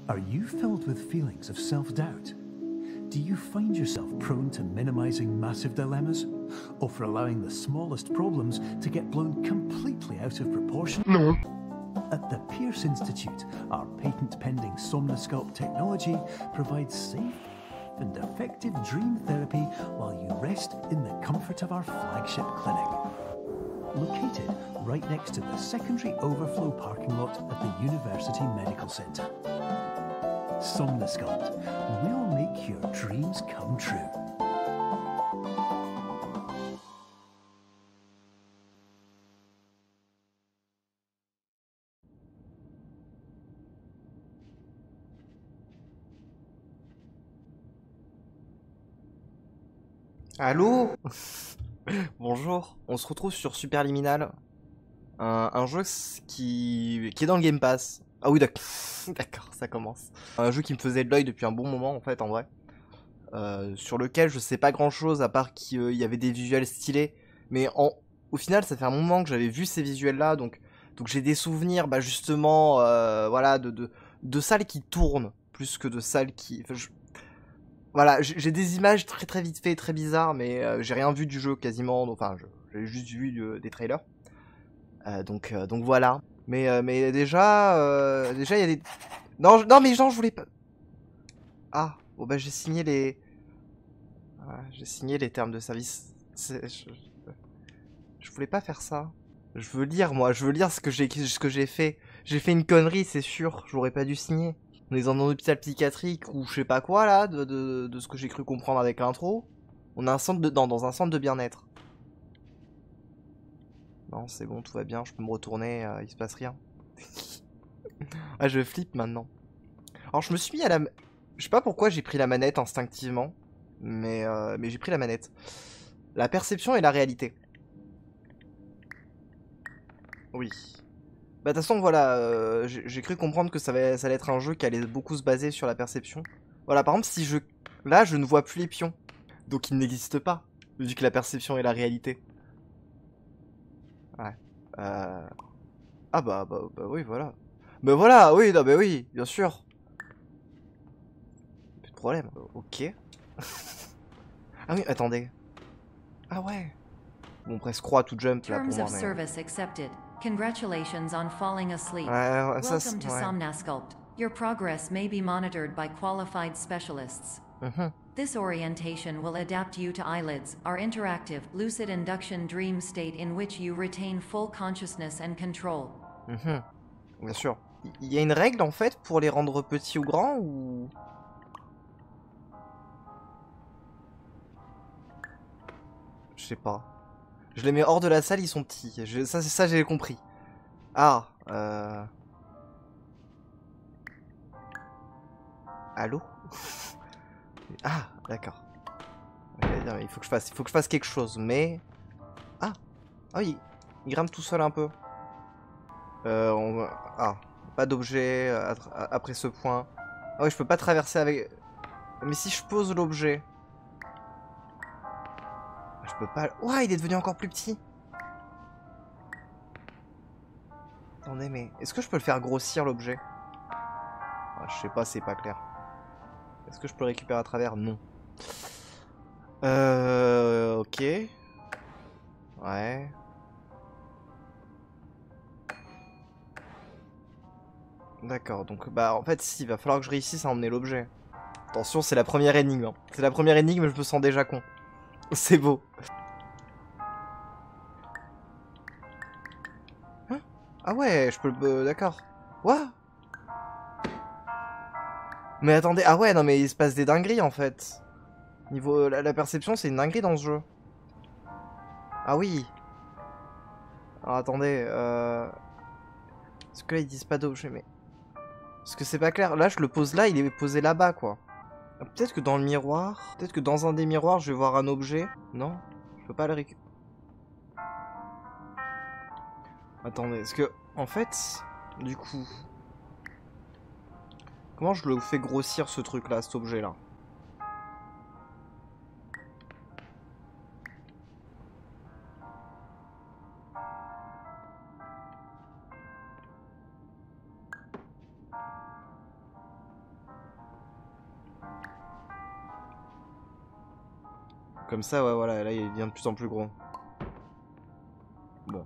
Are you filled with feelings of self-doubt? Do you find yourself prone to minimizing massive dilemmas? Or for allowing the smallest problems to get blown completely out of proportion? No. At the Pierce Institute, our patent-pending Somnosculpt technology provides safe and effective dream therapy while you rest in the comfort of our flagship clinic. Located right next to the secondary overflow parking lot at the University Medical Centre. Somnosculpt will make your dreams come true. Allô? Bonjour, on se retrouve sur Superliminal, un jeu qui est dans le Game Pass. Ah oui, d'accord, d'accord, ça commence. Un jeu qui me faisait de l'œil depuis un bon moment en fait, en vrai. Sur lequel je sais pas grand chose à part qu'il y avait des visuels stylés. Mais au final, ça fait un moment que j'avais vu ces visuels là, donc j'ai des souvenirs, bah justement, voilà, de salles qui tournent, plus que de salles qui... Enfin, voilà, j'ai des images très vite fait, très bizarres, mais j'ai rien vu du jeu quasiment. Enfin, j'ai juste vu des trailers. Donc voilà. Mais déjà, il y a des... Non, non, mais genre, je voulais pas... Ah, bon bah j'ai signé les... j'ai signé les termes de service. Je voulais pas faire ça. Je veux lire, moi, je veux lire ce que j'ai fait. J'ai fait une connerie, c'est sûr, j'aurais pas dû signer. On est dans un hôpital psychiatrique ou je sais pas quoi là, de ce que j'ai cru comprendre avec l'intro. On a un centre dans un centre de bien-être. Non, c'est bon, tout va bien, je peux me retourner, il se passe rien. Ah, je flippe maintenant. Alors, je me suis mis à la... Je sais pas pourquoi j'ai pris la manette instinctivement, mais j'ai pris la manette. La perception et la réalité. Oui. Bah, de toute façon, voilà, j'ai cru comprendre que ça allait être un jeu qui allait beaucoup se baser sur la perception. Voilà, par exemple, si je... Là, je ne vois plus les pions. Donc, ils n'existent pas, vu que la perception est la réalité. Ouais. Ah bah oui, voilà. Bah voilà, oui, non, bah oui, bien sûr. Plus de problème. Ok. Ah oui, attendez. Ah ouais. Bon, presque croix to jump là pour Terms moi, of mais... service accepted. Congratulations on falling asleep. Ouais, ça, Welcome to ouais. Somnosculpt. Your progress may be monitored by qualified specialists. This orientation will adapt you to eyelids, our interactive, lucid induction dream state in which you retain full consciousness and control. Bien sûr. Il y a une règle en fait pour les rendre petits ou grands ou... Je sais pas. Je les mets hors de la salle, ils sont petits. Ça, c'est ça, j'ai compris. Ah, Allô? Ah, d'accord. J'allais dire, il faut que je fasse quelque chose, mais... Ah, ah oui, il grimpe tout seul un peu. Ah, pas d'objet après ce point. Ah oui, je peux pas traverser avec... Mais si je pose l'objet... Je peux pas... Ouah, il est devenu encore plus petit. Attendez, mais... Est-ce que je peux le faire grossir, l'objet? Ah, je sais pas, c'est pas clair. Est-ce que je peux le récupérer à travers? Non. Ok. Ouais. D'accord, donc bah en fait si, il va falloir que je réussisse à emmener l'objet. Attention, c'est la première énigme. Hein. C'est la première énigme, je me sens déjà con. C'est beau. Hein? Ah ouais, je peux le... d'accord. What? Mais attendez, ah ouais, non mais il se passe des dingueries en fait. Niveau... La perception, c'est une dinguerie dans ce jeu. Ah oui. Alors attendez, Est-ce que là ils disent pas d'objet, mais... Parce que c'est pas clair. Là, je le pose là, il est posé là-bas, quoi. Ah, peut-être que dans le miroir... Peut-être que dans un des miroirs, je vais voir un objet. Non? Je peux pas le récupérer. Attendez, est-ce que... En fait... Du coup... Comment je le fais grossir, ce truc-là, cet objet-là? Comme ça, ouais, voilà, là il devient de plus en plus gros. Bon.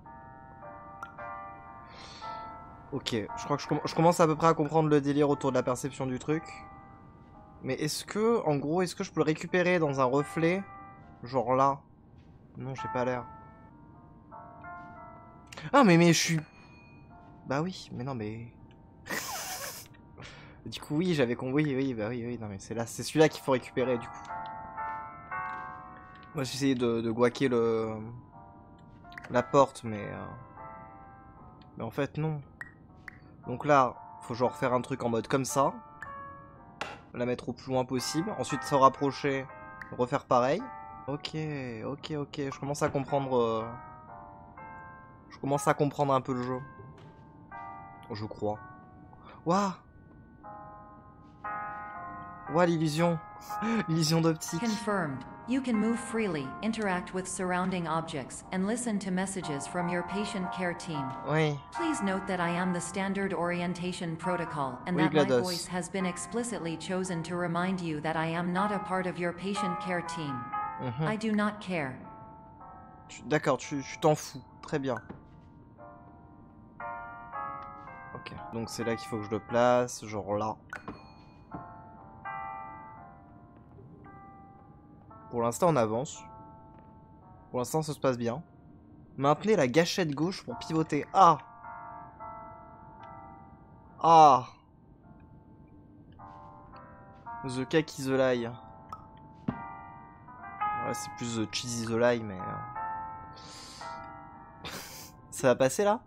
Ok, je crois que je commence à peu près à comprendre le délire autour de la perception du truc. Mais est-ce que, en gros, est-ce que je peux le récupérer dans un reflet? Genre là? Non, j'ai pas l'air. Ah, mais je suis... Bah oui, mais non, mais... Du coup, oui, j'avais compris, oui, bah oui, non, mais c'est là, c'est celui-là qu'il faut récupérer, du coup. Moi, j'ai essayé de guaquer la porte, mais en fait, non. Donc là, faut genre faire un truc en mode comme ça. La mettre au plus loin possible. Ensuite, se rapprocher, refaire pareil. Ok, je commence à comprendre... Je commence à comprendre un peu le jeu. Je crois. Waouh! Waouh, l'illusion! L'illusion d'optique. Confirmed. You can move freely, interact with surrounding objects, and listen to messages from your patient care team. Oui. Please note that I am the standard orientation protocol, and Oui, that my GLaDOS. voice has been explicitly chosen to remind you that I am not a part of your patient care team. I do not care. D'accord, tu t'en fous. Très bien. Ok. Donc c'est là qu'il faut que je le place, genre là. Pour l'instant, on avance. Pour l'instant, ça se passe bien. Maintenez la gâchette gauche pour pivoter. Ah! Ah! The cake is the lie. Voilà, c'est plus the cheese is the lie, mais... Ça va passer, là?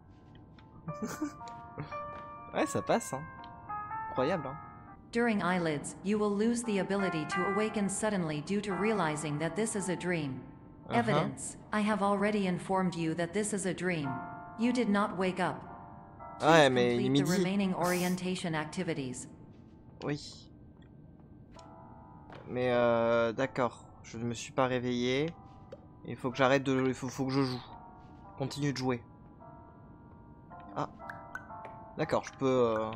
Ouais, ça passe, hein. Incroyable, hein. During eyelids, you will lose the ability to awaken suddenly due to realizing that this is a dream. Evidence. I have already informed you that this is a dream. You did not wake up. Ouais, Please mais il complete m'est the dit. remaining orientation activities. Oui. Mais d'accord. Je ne me suis pas réveillé. Il faut que j'arrête de... Il faut que je joue. Continue de jouer. Ah. D'accord, je peux...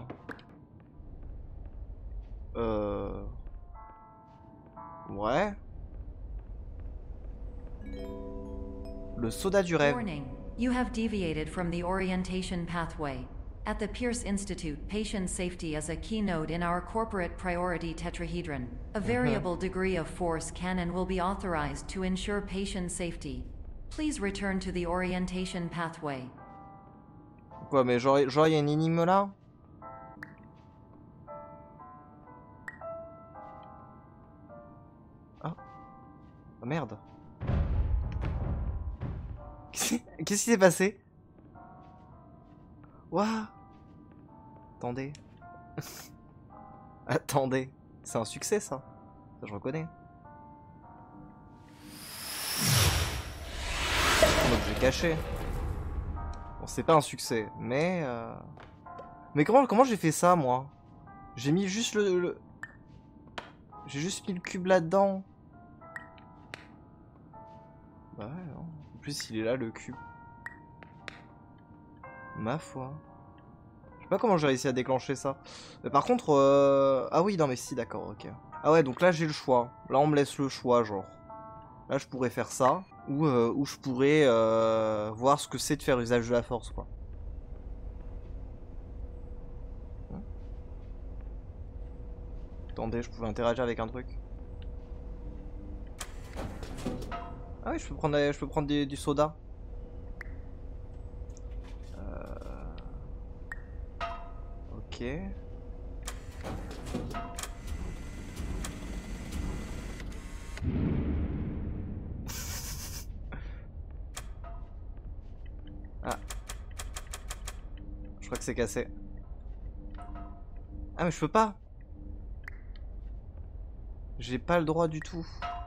Ouais. Le soda du rêve. Warning. You have deviated from the orientation pathway. At the Pierce Institute, patient safety is a keynote in our corporate priority tetrahedron. A variable degree of force can and will be authorized to ensure patient safety. Please return to the orientation pathway. Quoi, mais genre il y a une énigme là? Ah. Oh, merde. Qu'est-ce qui s'est passé? Ouah. Attendez. Attendez. C'est un succès ça. Ça je reconnais. Un objet caché. Bon, c'est pas un succès, mais... Mais comment j'ai fait ça, moi? J'ai mis juste J'ai juste mis le cube là-dedans. Bah ouais, non. En plus, il est là, le cube. Ma foi. Je sais pas comment j'ai réussi à déclencher ça. Mais par contre... Ah oui, non mais si, d'accord, ok. Ah ouais, donc là, j'ai le choix. Là, on me laisse le choix, genre. Là, je pourrais faire ça. Ou je pourrais voir ce que c'est de faire usage de la force, quoi. Attendez, je pouvais interagir avec un truc. Ah oui, je peux prendre du soda. Ok. Ah. Je crois que c'est cassé. Ah mais je peux pas. J'ai pas le droit du tout.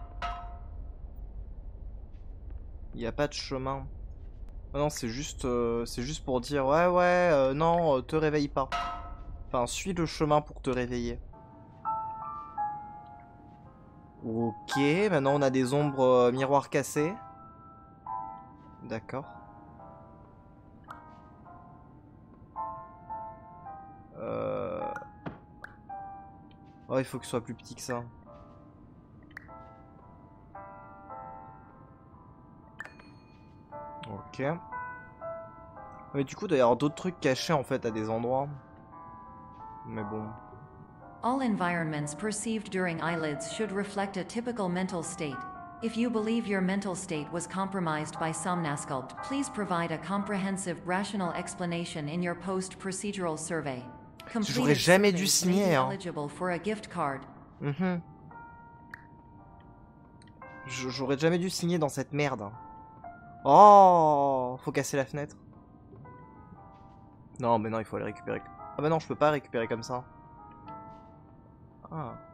Il n'y a pas de chemin. Ah non, c'est juste pour dire ouais, non, te réveille pas. Enfin, suis le chemin pour te réveiller. Ok, maintenant on a des ombres miroirs cassés. D'accord. Oh, il faut que ce soit plus petit que ça. Ok. Mais du coup, il doit y avoir d'autres trucs cachés en fait à des endroits. Mais bon. All environments perceived during eyelids should reflect a typical mental state. If you believe your mental state was compromised by Somnasculpt, please provide a comprehensive, rational explanation in your post-procedural survey. J'aurais jamais dû signer, hein. Eligible for a gift card. J'aurais jamais dû signer dans cette merde. Oh, faut casser la fenêtre. Non, mais non, il faut aller récupérer. Ah bah non, je peux pas récupérer comme ça. Ah.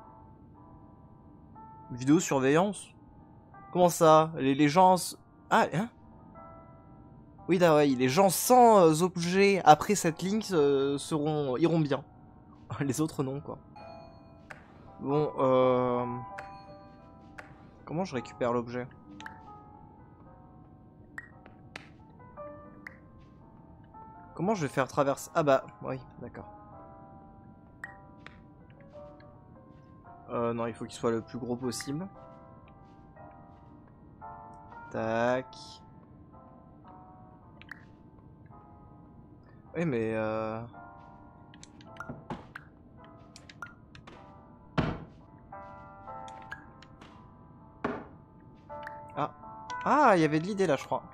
Vidéosurveillance? Comment ça? Les gens... Ah, hein? Oui, ouais, les gens sans objets après cette ligne iront bien. Les autres non, quoi. Bon, comment je récupère l'objet? Comment je vais faire traverser... Ah bah, oui, d'accord. Non, il faut qu'il soit le plus gros possible. Tac. Oui, mais Ah. Ah, il y avait de l'idée là, je crois.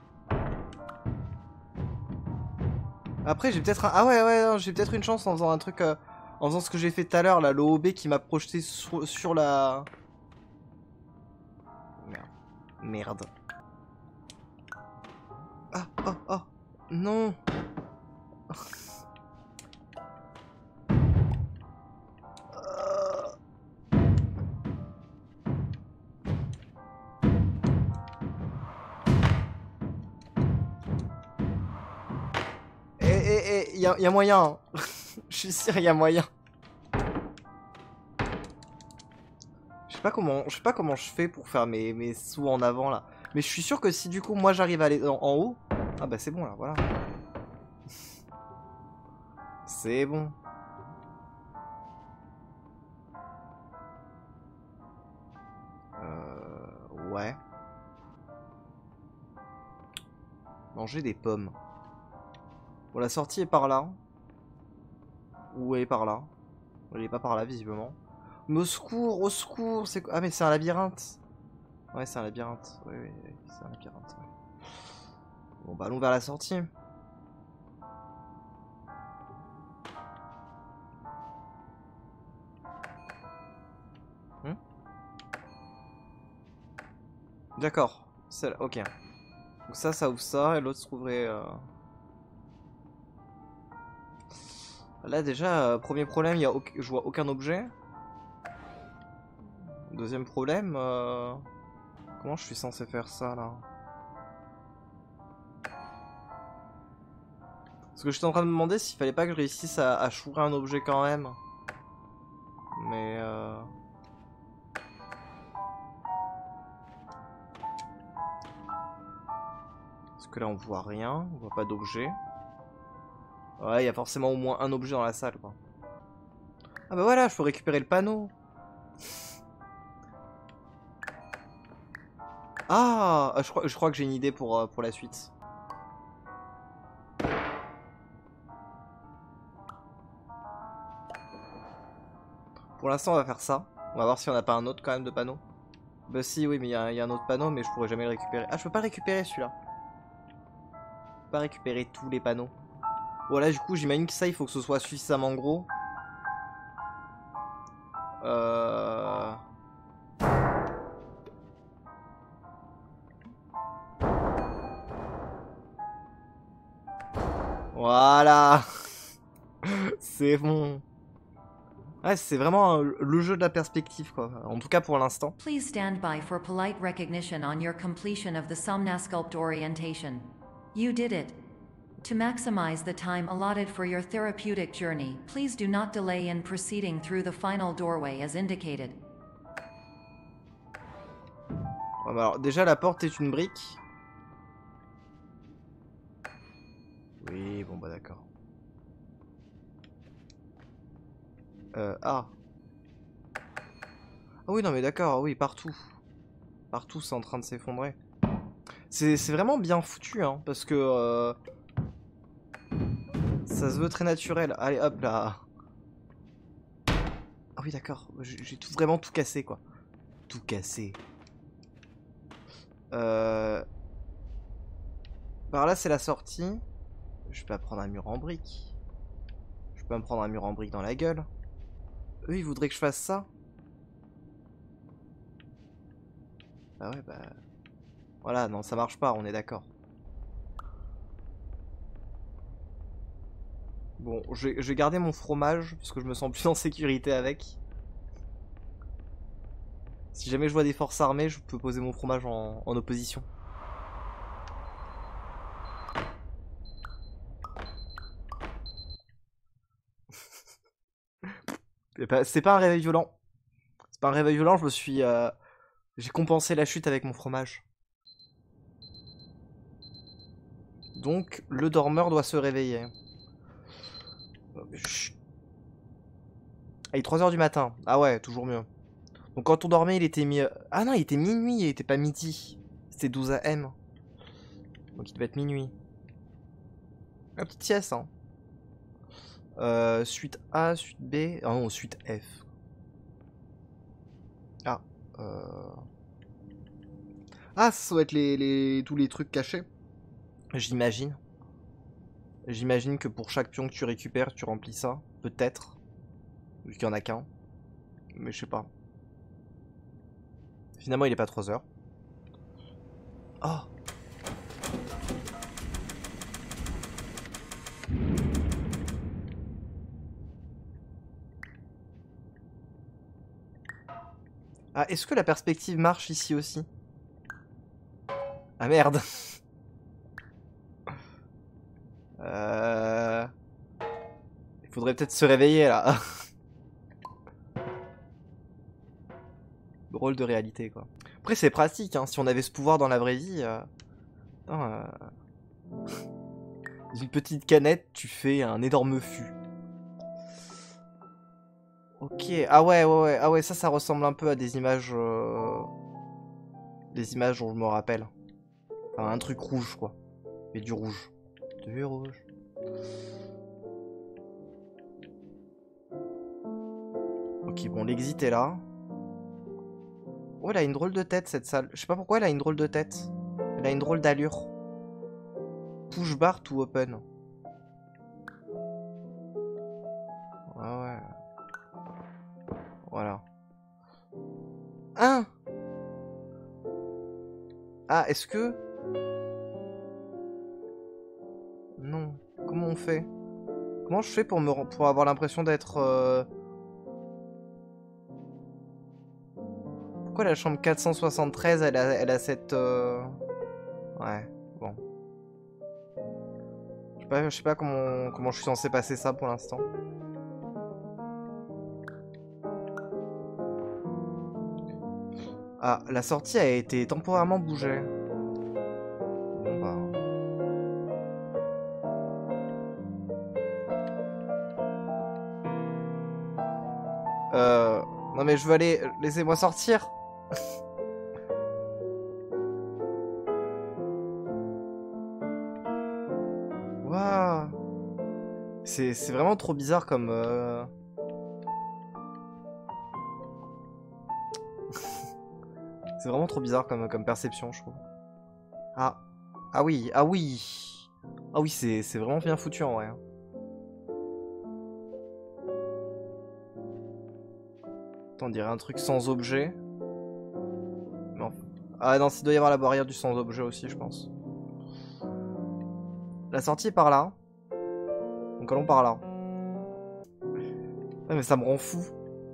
Après, j'ai peut-être un... Ah ouais, j'ai peut-être une chance en faisant un truc... En faisant ce que j'ai fait tout à l'heure, là, l'OOB qui m'a projeté sur la... Merde. Merde. Ah, oh, oh. Non. Y a moyen. Hein. Je suis sûr, y a moyen. Je sais pas comment je fais pour faire mes sauts en avant là. Mais je suis sûr que si du coup moi j'arrive à aller en haut, ah bah c'est bon là, voilà. C'est bon. Ouais. Manger des pommes. Bon, la sortie est par là. Ou elle est par là. Elle est pas par là, visiblement. Mais au secours, c'est quoi? Ah, mais c'est un labyrinthe. Ouais, c'est un labyrinthe. Oui, c'est un labyrinthe. Ouais. Bon, bah, allons vers la sortie. D'accord. Celle-là, ok. Donc ça ouvre ça, et l'autre se trouverait... Là déjà, premier problème, je vois aucun objet. Deuxième problème, comment je suis censé faire ça là? Parce que j'étais en train de me demander s'il fallait pas que je réussisse à chourer un objet quand même. Mais parce que là on voit rien, on voit pas d'objet. Ouais, il y a forcément au moins un objet dans la salle, quoi. Ah bah voilà, je peux récupérer le panneau. Ah, je crois que j'ai une idée pour la suite. Pour l'instant, on va faire ça. On va voir si on n'a pas un autre quand même de panneau. Bah si, oui, mais il y a un autre panneau, mais je pourrais jamais le récupérer. Ah, je peux pas le récupérer celui-là. Je peux pas récupérer tous les panneaux. Voilà, du coup, j'imagine que ça, il faut que ce soit suffisamment gros. Voilà. C'est bon. Ouais, c'est vraiment le jeu de la perspective, quoi. En tout cas, pour l'instant. Please stand by for polite recognition on your completion of the Somnasculpt orientation. You did it. To maximize the time allotted for your therapeutic journey, please do not delay in proceeding through the final doorway as indicated. Ouais, bah alors, déjà, la porte est une brique. Oui, bon, bah d'accord. Ah. Ah oui, non, mais d'accord, oui, partout. Partout, c'est en train de s'effondrer. C'est vraiment bien foutu, hein, parce que ça se veut très naturel. Allez, hop là. Ah oui, d'accord. J'ai vraiment tout cassé, quoi. Tout cassé. Par là, c'est la sortie. Je peux pas prendre un mur en briques. Je peux me prendre un mur en briques dans la gueule. Eux, ils voudraient que je fasse ça. Ah ouais, bah... Voilà, non, ça marche pas, on est d'accord. Bon, je vais garder mon fromage, parce que je me sens plus en sécurité avec. Si jamais je vois des forces armées, je peux poser mon fromage en opposition. C'est pas un réveil violent. C'est pas un réveil violent, je me suis... J'ai compensé la chute avec mon fromage. Donc, le dormeur doit se réveiller. Chut. Ah, il est 3 h du matin. Ah ouais, toujours mieux. Donc quand on dormait, il était Ah non, il était minuit, il était pas midi. C'était 12 AM. Donc il devait être minuit. La petite sieste, hein. Suite A, suite B... Ah non, suite F. Ah. Ah, ça doit être tous les trucs cachés. J'imagine. J'imagine que pour chaque pion que tu récupères, tu remplis ça. Peut-être. Vu qu'il y en a qu'un. Mais je sais pas. Finalement, il est pas 3 h. Oh! Ah, est-ce que la perspective marche ici aussi? Ah merde! Il faudrait peut-être se réveiller là. Drôle de réalité quoi. Après c'est pratique, hein, si on avait ce pouvoir dans la vraie vie. Une petite canette, tu fais un énorme fût. Ok, ah ouais, ah ouais, ça ressemble un peu à des images... Des images dont je me rappelle. Enfin, un truc rouge quoi. Et du rouge. Du rouge. Ok, bon, l'exit est là. Oh, elle a une drôle de tête cette salle. Je sais pas pourquoi elle a une drôle de tête. Elle a une drôle d'allure. Push bar to open. Ah ouais. Voilà. Ah, ah, est-ce que... Non. Comment on fait? Comment je fais pour avoir l'impression d'être... Pourquoi la chambre 473, elle a cette... Ouais, bon. Je sais pas comment je suis censé passer ça pour l'instant. Ah, la sortie a été temporairement bougée. Bon bah... Non mais je veux aller... Laissez-moi sortir. Waouh. C'est vraiment trop bizarre comme... C'est vraiment trop bizarre comme perception, je trouve. Ah. Ah oui, ah oui. Ah oui, c'est vraiment bien foutu en vrai. Attends, on dirait un truc sans objet. Non. Ah non, il doit y avoir la barrière du sans objet aussi, je pense. La sortie est par là. Donc allons par là. Ouais, mais ça me rend fou.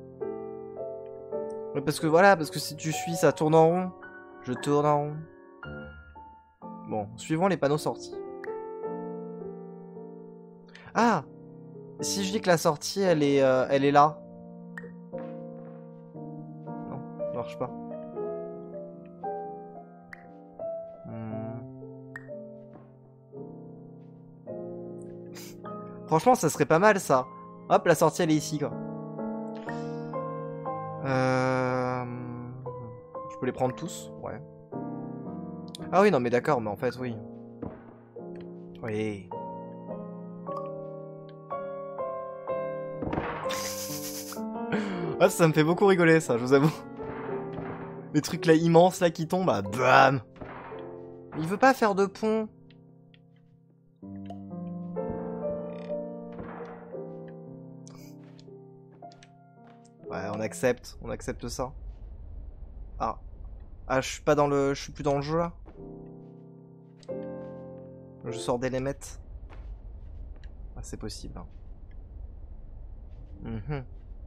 Ouais, parce que voilà, parce que si tu suis, ça tourne en rond. Je tourne en rond. Bon, suivons les panneaux sortis. Ah! Si je dis que la sortie, elle est là. Non, ça marche pas. Franchement, ça serait pas mal, ça. Hop, la sortie, elle est ici, quoi. Je peux les prendre tous? Ouais. Ah oui, non mais d'accord, mais en fait, oui. Oui. Ah, ça me fait beaucoup rigoler, ça, je vous avoue. Les trucs là immenses là qui tombent, ah, bam. Il veut pas faire de pont. Ouais, on accepte ça. Ah. Ah, je suis pas dans le... Je suis plus dans le jeu, là. Je sors d'Element. Ah, c'est possible, hein. Mhm.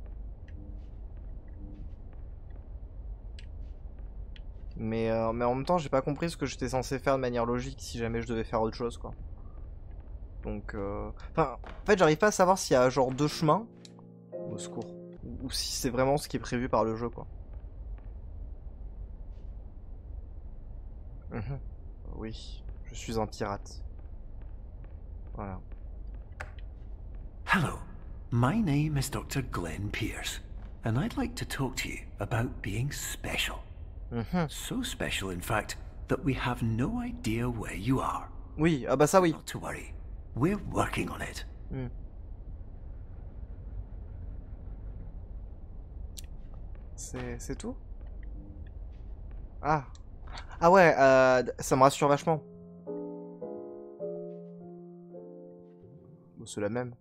Mais en même temps, j'ai pas compris ce que j'étais censé faire de manière logique si jamais je devais faire autre chose, quoi. Donc, enfin, en fait, j'arrive pas à savoir s'il y a genre 2 chemins. Au secours. Ou si c'est vraiment ce qui est prévu par le jeu, quoi. Oui, je suis un pirate. Voilà. Hello, my name is Dr. Glenn Pierce, and I'd like to talk to you about being special. So special, in fact, that we have no idea where you are. Oui, ah bah ça oui. Not to worry, we're working on it. C'est tout? Ah. Ah ouais, ça me rassure vachement. Bon, c'est la même.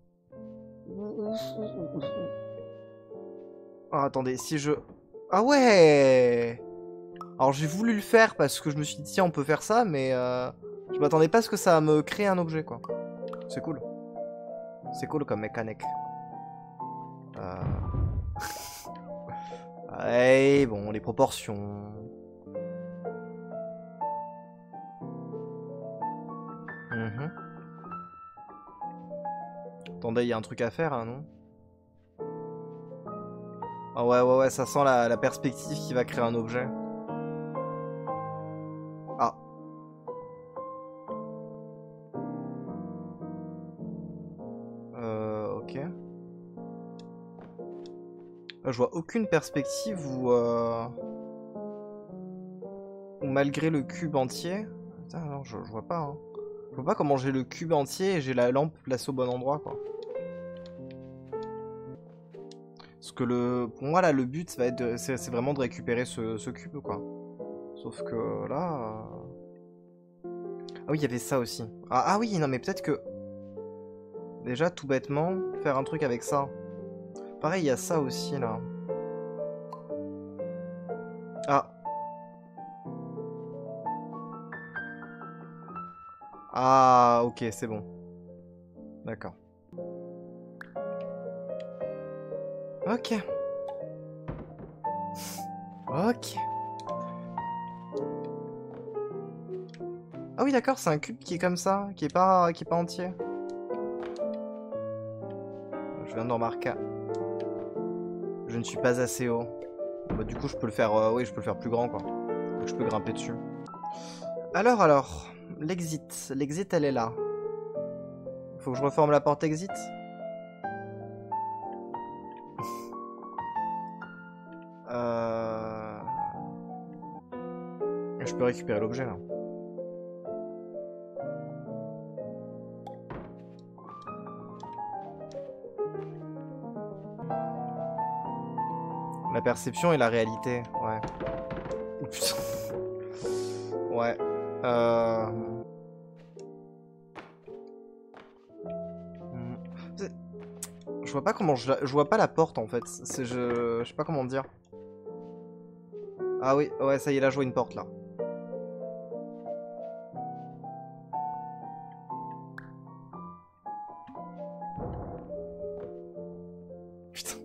Ah, attendez, si je... Ah ouais! Alors j'ai voulu le faire parce que je me suis dit tiens on peut faire ça, mais je m'attendais pas à ce que ça me crée un objet, quoi. C'est cool. C'est cool comme mécanique. Ouais, bon, les proportions. Attendez, il y a un truc à faire, hein, non? Ah ouais, ça sent la perspective qui va créer un objet. Ah. Ok. Je vois aucune perspective où malgré le cube entier... Putain, non, je vois pas, hein. Je vois pas comment j'ai le cube entier et j'ai la lampe placée au bon endroit, quoi. Parce que pour moi, là, le but va être c'est vraiment de récupérer ce cube, quoi. Sauf que là... Ah oui, il y avait ça aussi. Ah oui, non, mais peut-être que... Déjà, tout bêtement, faire un truc avec ça. Pareil, il y a ça aussi, là. Ah. Ah, ok, c'est bon. D'accord. Ok. Ok. Ah oui, d'accord, c'est un cube qui est comme ça, qui est pas entier. Je viens de remarquer. Je ne suis pas assez haut. Bah, du coup, je peux le faire, oui, je peux le faire plus grand, quoi. Donc, je peux grimper dessus. Alors, l'exit. L'exit, elle est là. Faut que je reforme la porte exit. Je peux récupérer l'objet, là. La perception et la réalité, ouais. Oh putain. Ouais. Je vois pas comment je vois pas la porte en fait. Je sais pas comment dire. Ah oui, ouais, ça y est, là je vois une porte là. Putain.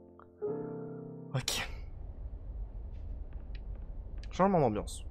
Ok. Changement d'ambiance.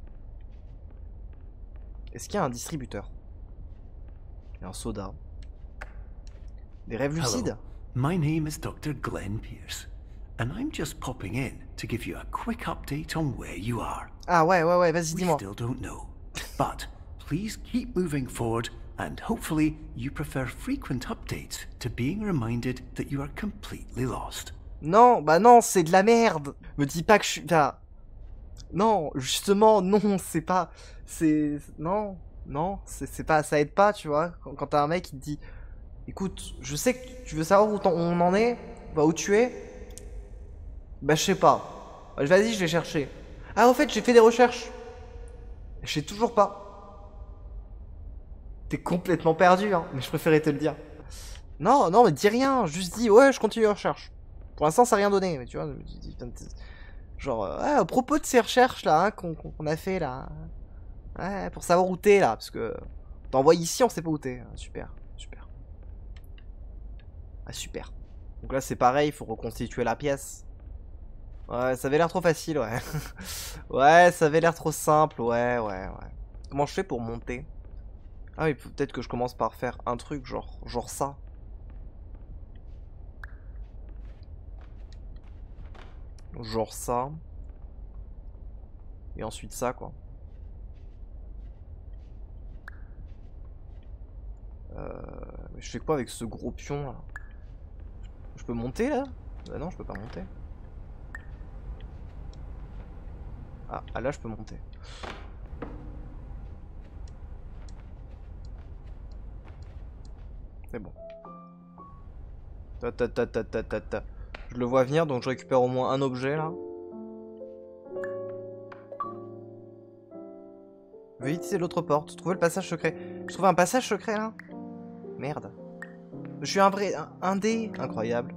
Est-ce qu'il y a un distributeur? Il y a un soda. Des rêves lucides? My name is Dr. Glenn Pierce, and I'm just popping in to give you a quick update on where you are. Ah ouais, vas-y, dis-moi. We still don't know, but please keep moving forward, and hopefully you prefer frequent updates to being reminded that you are completely lost. Non, bah non, c'est de la merde. Me dis pas que je suis... Non, justement, non, c'est pas... C'est... Non, non, c'est pas... Ça aide pas, tu vois. Quand t'as un mec qui te dit... Écoute, je sais que tu veux savoir où on en est, bah où tu es. Bah je sais pas. Bah, vas-y, je vais chercher. Ah, au fait, j'ai fait des recherches. Je sais toujours pas. T'es complètement perdu, hein, mais je préférais te le dire. Non, non, mais dis rien, juste dis, ouais, je continue les recherches. Pour l'instant, ça n'a rien donné, mais tu vois, genre, ouais, à propos de ces recherches là, hein, qu'on a fait là, ouais, pour savoir où t'es là, parce que t'envoies ici, on sait pas où t'es. Super, super. Ah, super. Donc là, c'est pareil, il faut reconstituer la pièce. Ouais, ça avait l'air trop facile, ouais. Ouais, ça avait l'air trop simple, ouais, ouais, ouais. Comment je fais pour monter? Ah oui, peut-être que je commence par faire un truc genre ça. Genre ça. Et ensuite ça, quoi. Mais je fais quoi avec ce gros pion, là? Je peux monter, là? Bah non, je peux pas monter. Ah, là, je peux monter. C'est bon. Ta. Je le vois venir, donc je récupère au moins un objet, là. Veuillez utiliser l'autre porte. Trouvez le passage secret. Je trouve un passage secret, là? Merde. Je suis un vrai... Un dé. Incroyable.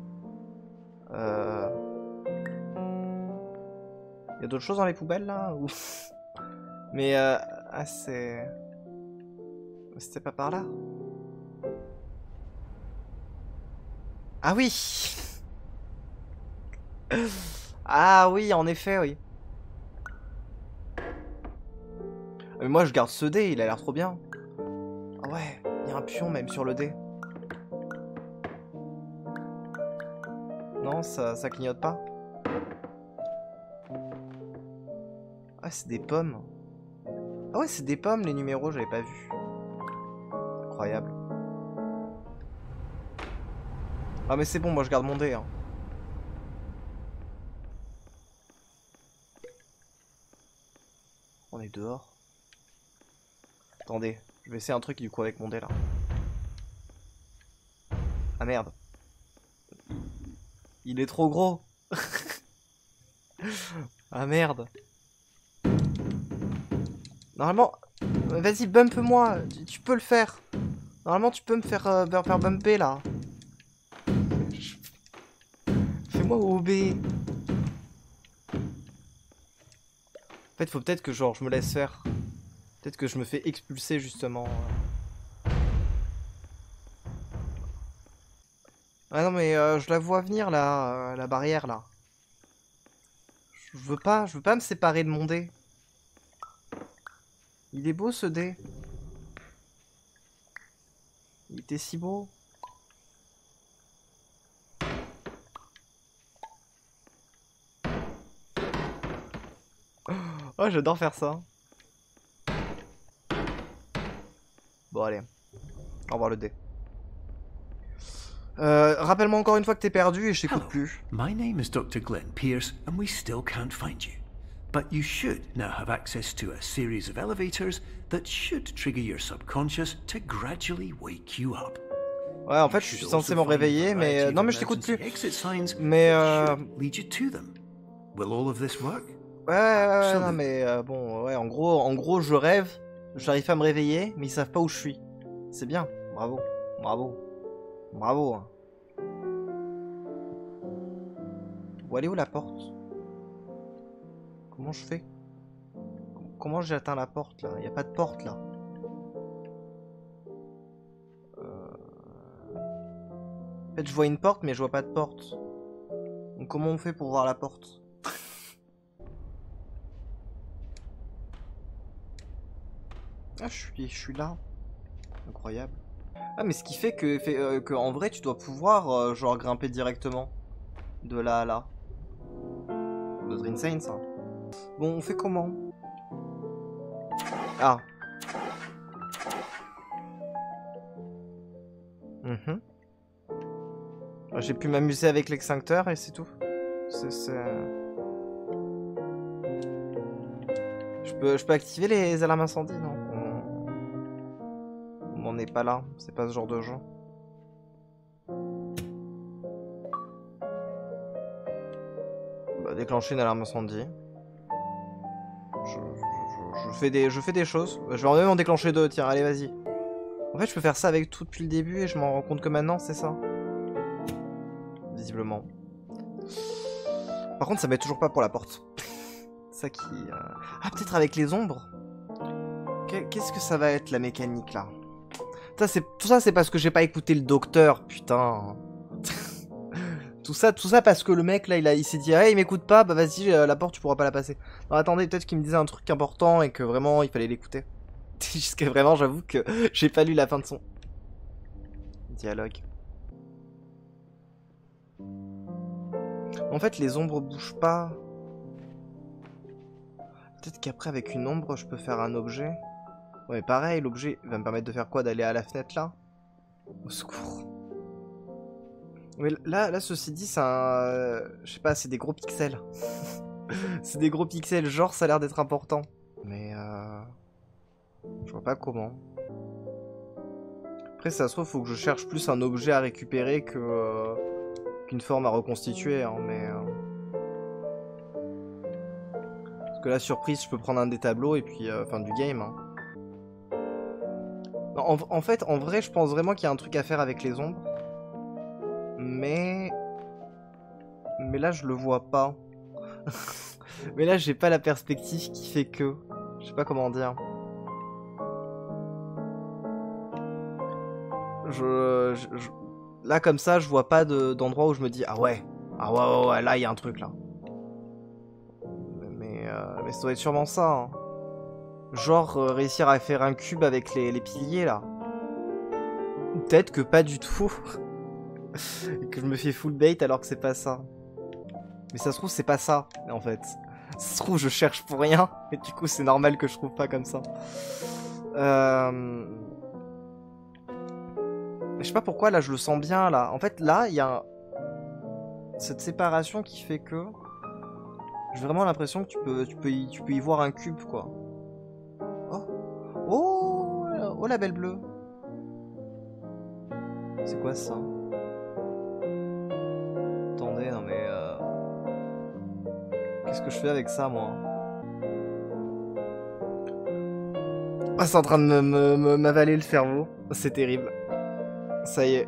Y a d'autres choses dans les poubelles, là? Ou... Mais, ah, c'est... C'était pas par là? Ah oui! Ah oui, en effet, oui. Mais moi, je garde ce dé, il a l'air trop bien. Ah ouais, il y a un pion même sur le dé. Non, ça clignote pas. Ah, c'est des pommes. Ah ouais, c'est des pommes, les numéros, j'avais pas vu. Incroyable. Ah mais c'est bon, moi je garde mon dé, hein. On est dehors. Attendez, je vais essayer un truc du coup avec mon dé là. Ah merde. Il est trop gros. Ah merde. Normalement... Vas-y, bump-moi. Tu peux le faire. Normalement, tu peux me faire bumper là. Fais-moi OB. En fait, faut peut-être que genre je me laisse faire. Peut-être que je me fais expulser justement. Ah non mais je la vois venir là, la barrière là. Je veux pas me séparer de mon dé. Il est beau ce dé. Il était si beau. Oh, j'adore faire ça. Bon, allez. Au revoir le dé. Rappelle-moi encore une fois que t'es perdu et je t'écoute plus. My name is Dr. Glenn Pierce, and we still can't find you. But you should now have access to a series of elevators that should trigger your subconscious to gradually wake you up. Ouais, en fait, je suis censé me réveiller, mais... non, mais je t'écoute plus. Mais... lead you to them. Will all of this work? Ouais, non, mais bon, ouais, en gros, je rêve, j'arrive à me réveiller, mais ils savent pas où je suis. C'est bien, bravo, bravo, bravo. Hein. Où elle est où la porte? Comment je fais? Comment j'ai atteint la porte là? Y a pas de porte là. En fait, je vois une porte, mais je vois pas de porte. Donc comment on fait pour voir la porte? Ah, je suis là. Incroyable. Ah, mais ce qui fait que en vrai, tu dois pouvoir, genre, grimper directement. De là à là. Ça doit être insane, ça. Bon, on fait comment? Ah. J'ai pu m'amuser avec l'extincteur et c'est tout. Je peux activer les alarmes incendie, non? On n'en est pas là, c'est pas ce genre de jeu. Bah, déclencher une alarme incendie. Je fais des choses. Je vais même en déclencher deux, tiens, allez, vas-y. En fait, je peux faire ça avec tout depuis le début et je m'en rends compte que maintenant, c'est ça. Visiblement. Par contre, ça met toujours pas pour la porte. Ça qui... Ah, peut-être avec les ombres. Qu'est-ce que ça va être, la mécanique, là? Tout ça, c'est parce que j'ai pas écouté le docteur, putain. Tout ça parce que le mec, là, il s'est dit, hey, il m'écoute pas, bah vas-y, la porte, tu pourras pas la passer. Non, attendez, peut-être qu'il me disait un truc important et que vraiment, il fallait l'écouter. Jusqu'à vraiment, j'avoue que j'ai pas lu la fin de son dialogue. En fait, les ombres bougent pas. Peut-être qu'après, avec une ombre, je peux faire un objet. Ouais, pareil, l'objet va me permettre de faire quoi? D'aller à la fenêtre, là? Au secours. Mais là, ceci dit, c'est un... je sais pas, c'est des gros pixels. C'est des gros pixels, genre, ça a l'air d'être important. Mais, je vois pas comment. Après, ça se trouve, faut que je cherche plus un objet à récupérer que... qu'une forme à reconstituer, hein, mais... Parce que la surprise, je peux prendre un des tableaux et puis... enfin, du game, hein. Non, en fait, en vrai, je pense vraiment qu'il y a un truc à faire avec les ombres. Mais là, je le vois pas. Mais là, j'ai pas la perspective qui fait que... Je sais pas comment dire. Là, comme ça, je vois pas d'endroit où je me dis, ah ouais, ouais, là, il y a un truc, là. Mais ça doit être sûrement ça, hein. Genre, réussir à faire un cube avec les piliers, là. Peut-être que pas du tout. Que je me fais full bait alors que c'est pas ça. Mais ça se trouve, c'est pas ça, en fait. Ça se trouve, je cherche pour rien. Et du coup, c'est normal que je trouve pas comme ça. Je sais pas pourquoi, là, je le sens bien, là. En fait, là, il y a cette séparation qui fait que... J'ai vraiment l'impression que tu peux y voir un cube, quoi. Oh, la belle bleue. C'est quoi ça? Attendez, non mais... Qu'est-ce que je fais avec ça, moi? Ah, c'est en train de m'avaler le cerveau. C'est terrible. Ça y est.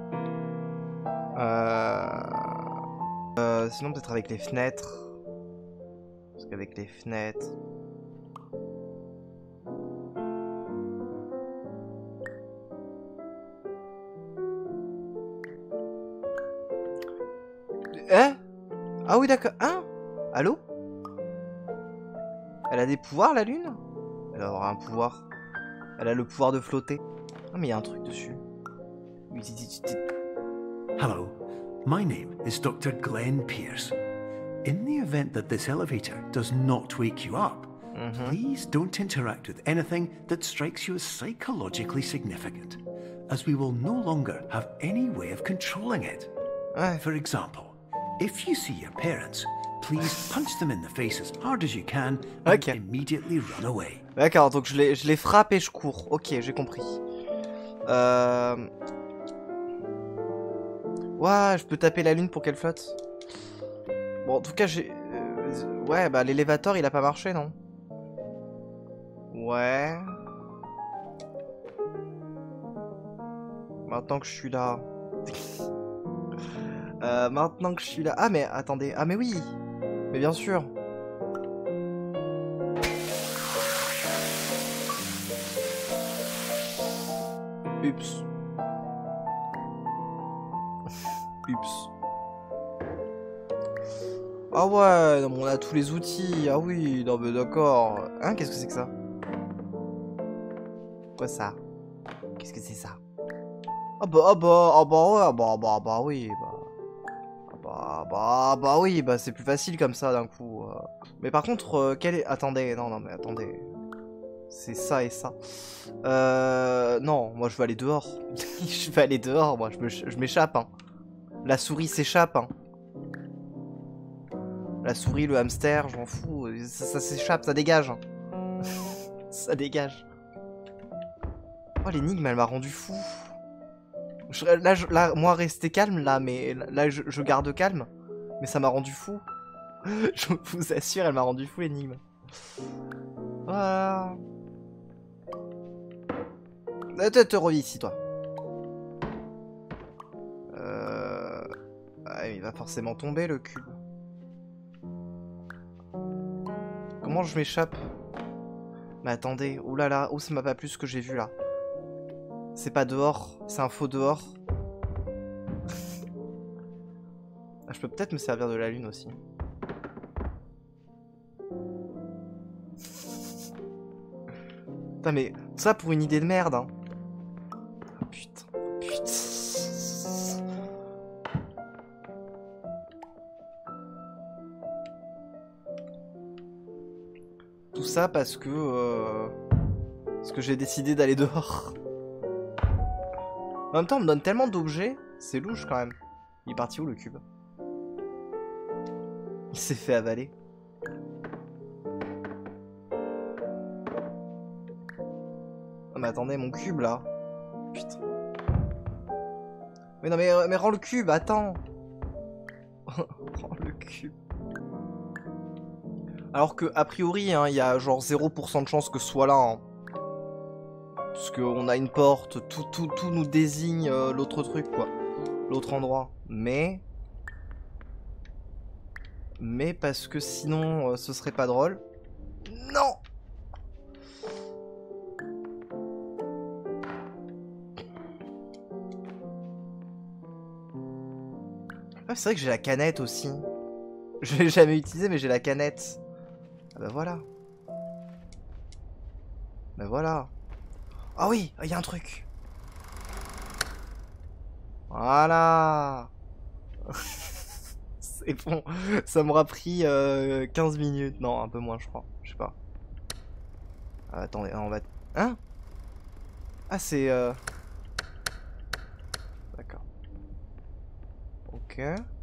Sinon, peut-être avec les fenêtres. Parce qu'avec les fenêtres... Hein? Ah oui, d'accord. Hein? Allô? Elle a des pouvoirs, la lune? Elle aura un pouvoir. Elle a le pouvoir de flotter. Ah, mais il y a un truc dessus. Hello, my name is Dr. Glenn Pierce. In the event that this elevator does not wake you up, please don't interact with anything that strikes you as psychologically significant, as we will no longer have any way of controlling it. For example, if you see your parents, please punch them in the face as hard as you can and immediately run away. D'accord, donc je les frappe et je cours. Ok, j'ai compris. Ouah, je peux taper la lune pour qu'elle flotte. Bon, en tout cas, j'ai... ouais, bah l'élévateur, il a pas marché, non? Ouais. Maintenant que je suis là... maintenant que je suis là... Ah, mais attendez. Ah, mais oui. Mais bien sûr. Ups. Ups. Ah ouais, non, on a tous les outils. Ah oui, non mais d'accord. Hein, qu'est-ce que c'est que ça? Quoi ça? Qu'est-ce que c'est ça? Ah bah oui, oui, bah c'est plus facile comme ça d'un coup. Mais par contre, quel est... Attendez, non mais attendez. C'est ça et ça. Non, moi je veux aller dehors. Je vais aller dehors, moi je m'échappe, hein. La souris s'échappe, hein. La souris, le hamster, je m'en fous. Ça s'échappe, ça dégage. Hein. Ça dégage. Oh, l'énigme, elle m'a rendu fou. Là, moi, rester calme, là, mais là, je garde calme. Mais ça m'a rendu fou. Je vous assure, elle m'a rendu fou, l'énigme. Voilà. Te revis ici, toi. Ah, il va forcément tomber, le cube. Comment je m'échappe? Mais attendez, oulala, oh ça m'a pas plu ce que j'ai vu là. C'est pas dehors, c'est un faux dehors. Ah, je peux peut-être me servir de la lune aussi. Putain mais, ça pour une idée de merde hein. Oh, putain, putain. Tout ça parce que j'ai décidé d'aller dehors. En même temps, on me donne tellement d'objets, c'est louche quand même. Il est parti où le cube? Il s'est fait avaler. Oh, mais attendez, mon cube là. Putain. Mais non, mais rends le cube, attends. Rends le cube. Alors que, a priori, hein, il y a genre 0% de chance que ce soit là. Hein. Parce qu'on a une porte, tout nous désigne l'autre truc, quoi. L'autre endroit. Mais parce que sinon, ce serait pas drôle. Non! Ah, c'est vrai que j'ai la canette aussi. Je l'ai jamais utilisé, mais j'ai la canette. Ah bah voilà. Bah voilà. Ah oui, il y a un truc. Voilà. C'est bon. Ça m'aura pris 15 minutes. Non, un peu moins, je crois. Je sais pas. Ah, attendez, on va... Hein? Ah, c'est... D'accord. Ok.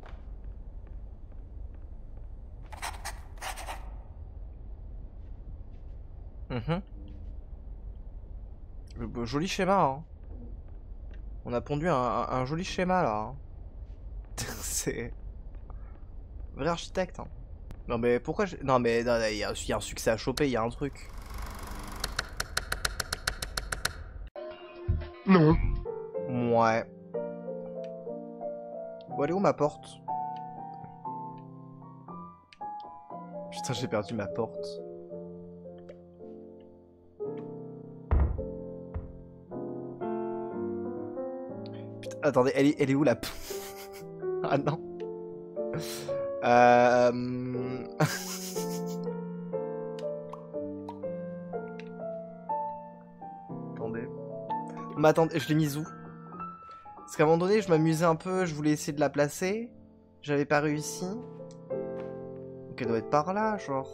Joli schéma, hein. On a pondu un joli schéma, là. Hein. C'est... Vrai architecte, hein. Non, mais pourquoi j'ai... Non, mais il y a un succès à choper, il y a un truc. Non. Ouais. Bon, elle est où ma porte? Putain, j'ai perdu ma porte. Putain, attendez, elle est où la... Ah non. Attendez. Mais attendez, je l'ai mise où? Parce qu'à un moment donné, je m'amusais un peu, je voulais essayer de la placer. J'avais pas réussi. Donc elle doit être par là, genre.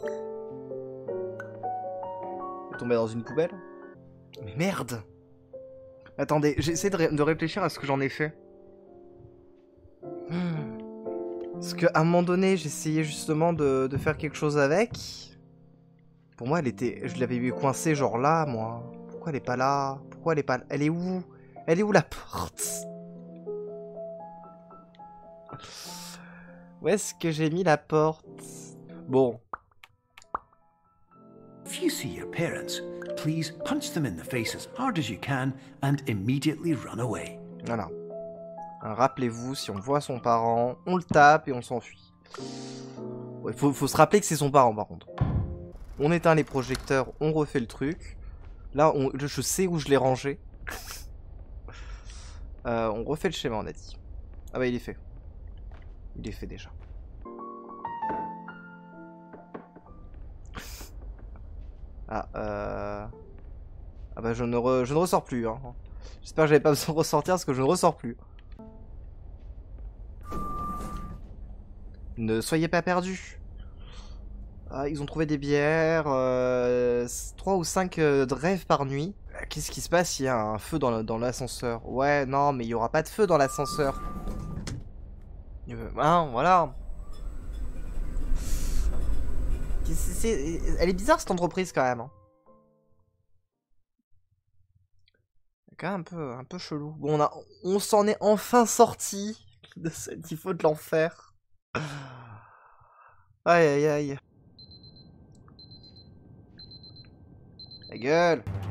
Elle est tombée dans une poubelle. Mais merde! Attendez, j'essaie de réfléchir à ce que j'en ai fait. Parce qu'à un moment donné, j'essayais justement de faire quelque chose avec. Pour moi, elle était... Je l'avais eu coincée genre là, moi. Pourquoi elle est pas là? Pourquoi elle est pas... Elle est où? Elle est où la porte? Où est-ce que j'ai mis la porte? Bon. If you see your parents, please punch them in the face as hard as you can and immediately run away. Voilà. Rappelez-vous, si on voit son parent, on le tape et on s'enfuit. Il faut se rappeler que c'est son parent, par contre. On éteint les projecteurs, on refait le truc. Là, je sais où je l'ai rangé. On refait le schéma, on a dit. Ah bah, il est fait. Il est fait déjà. Ah bah, je ne ressors plus. Hein. J'espère que j'avais pas besoin de ressortir parce que je ne ressors plus. Ne soyez pas perdus. Ah, ils ont trouvé des bières. 3 ou 5 rêves par nuit. Qu'est-ce qui se passe s'il y a un feu dans l'ascenseur? Ouais, non, mais il n'y aura pas de feu dans l'ascenseur. Hein, voilà. Elle est bizarre cette entreprise quand même. Hein. quand même un peu chelou. Bon, on s'en est enfin sorti de ce niveau de l'enfer. Aïe aïe aïe. Ta gueule.